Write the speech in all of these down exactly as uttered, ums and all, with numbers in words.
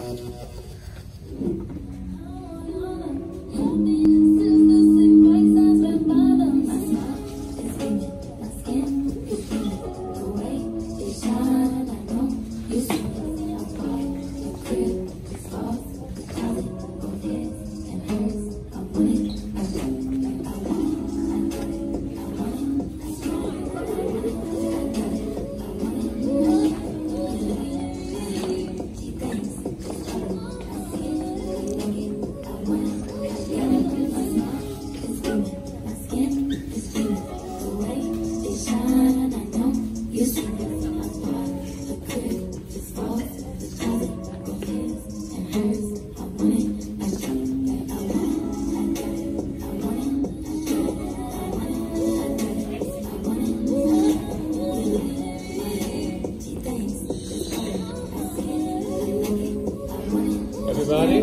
Everybody?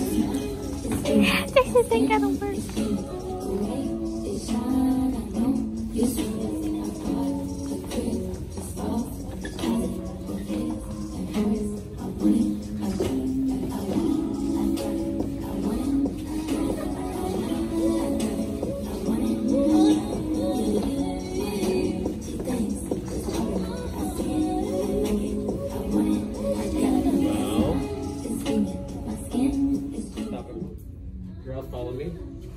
This isn't gonna work. Girls, follow me.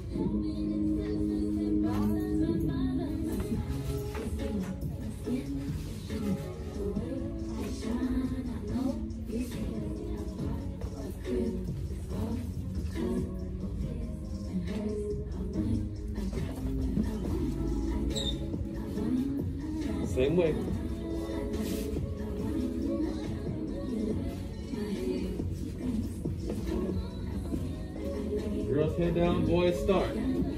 Same way. Girls, head down, boys, start.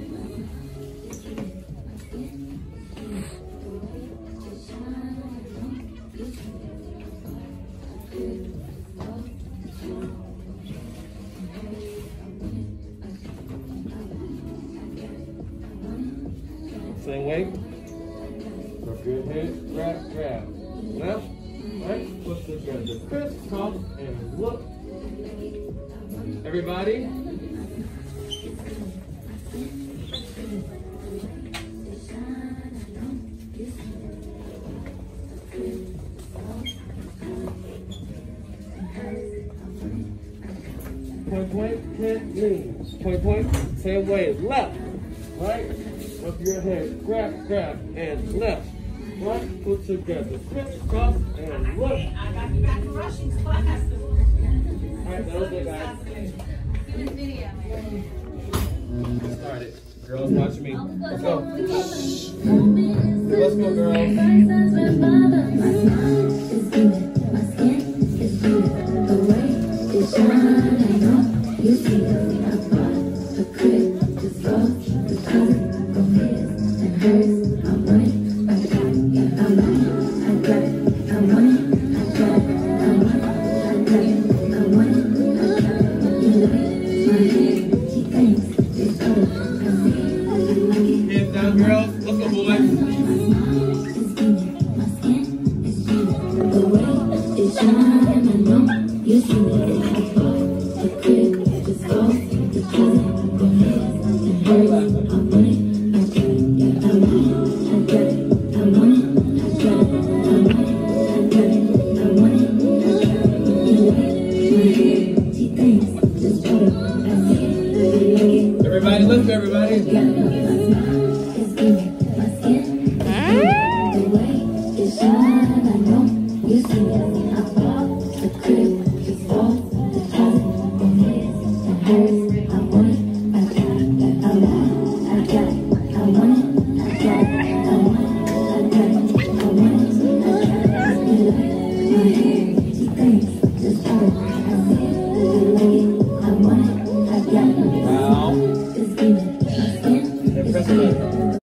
Same way. Drop your head, grab, grab. Left, right, push together. Crisscross and look. Everybody. Point, point, hit, lean. Point, point, same way. Left, right, with your head, grab, grab, and left, right, put together. Crisscross and look. I got you back to Russian class. Alright, that was it, guys. Good video, man. Get started. Girls, watch me. Let's go. Let's go, girls. Hands down, girls. Let's go, boys. Everybody, look, everybody. I